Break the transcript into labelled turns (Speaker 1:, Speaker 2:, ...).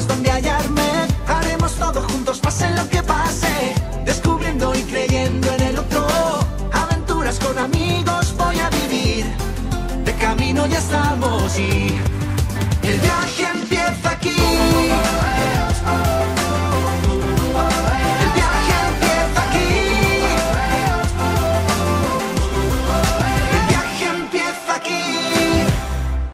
Speaker 1: sabes dónde hallarme. Haremos todo juntos, pase lo que pase, descubriendo y creyendo en el otro. Aventuras con amigos voy a vivir, de camino ya estamos y